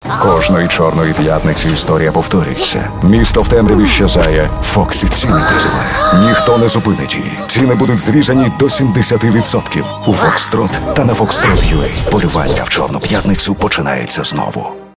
Кожної чорної п'ятниці історія повторюється. Місто в темряві щезає, Фоксі ціни призиває. Ніхто не зупинить її. Ціни будуть зрізані до 70% у Фокстрот та на Foxtrot.ua. Полювання в Чорну п'ятницю починається знову.